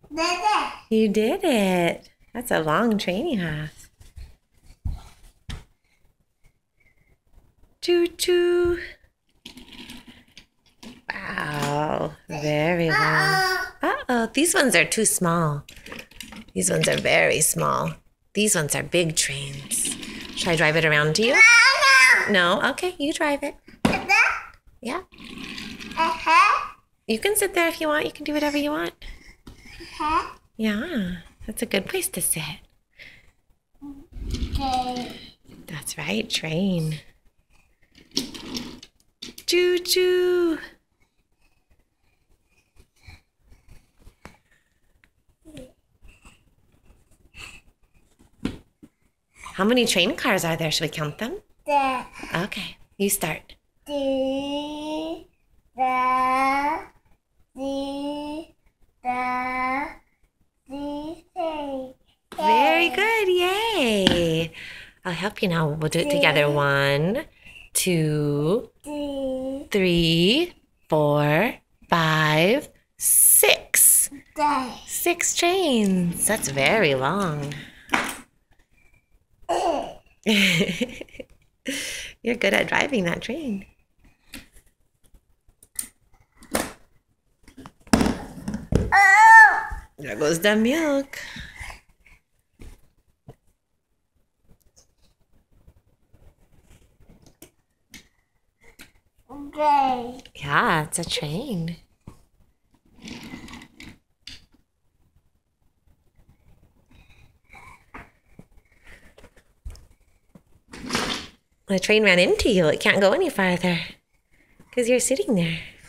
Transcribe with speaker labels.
Speaker 1: You did it. That's a long train you have. Choo choo. Wow, very long. Uh-oh, these ones are too small. These ones are very small. These ones are big trains. Should I drive it around to you? No? Okay, you drive it. Yeah. You can sit there if you want. You can do whatever you want. Yeah, that's a good place to sit. That's right, train. Choo choo. How many train cars are there? Should we count them? Okay, you start. Very good, yay. I'll help you now. We'll do it together. 1, 2, 3, 4, 5, 6. 6 trains. That's very long. You're good at driving that train. There goes the milk. Yeah, it's a train. The train ran into you. It can't go any farther because you're sitting there.